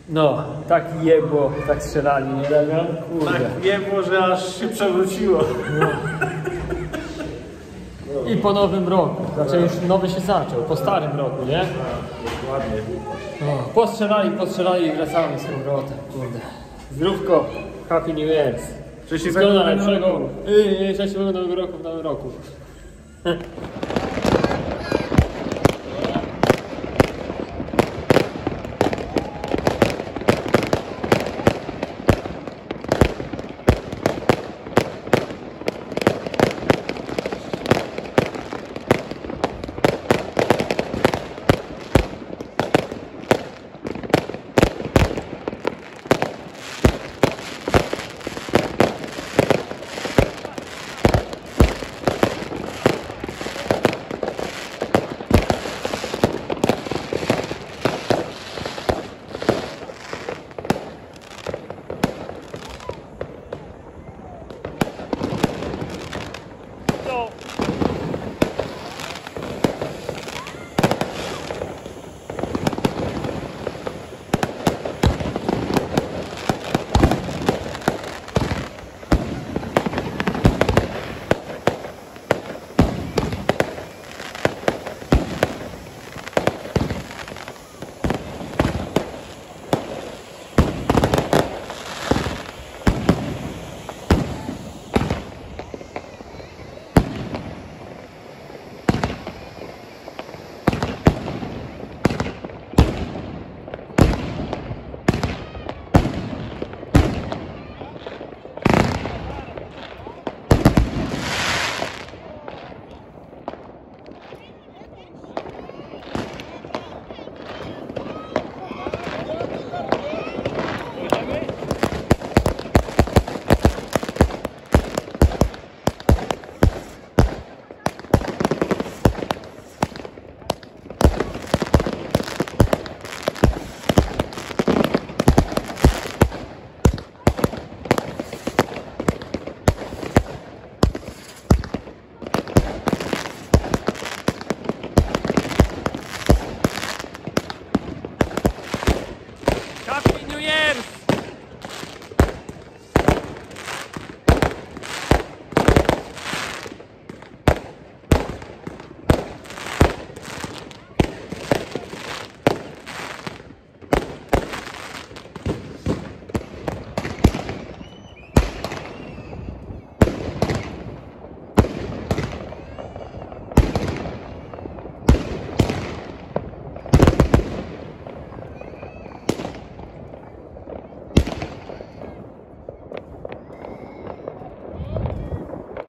No, tak jebło, tak strzelali, nie Damian? Kurde. Tak jebło, że aż się przewróciło. No. I po nowym roku, znaczy już nowy się zaczął, po starym roku, nie? Dokładnie. No, postrzelali i wracamy z powrotem, kurde. Zdrówko, Happy New Year's. Wszystkiego najlepszego. Szczęśliwego nowego roku w nowym roku.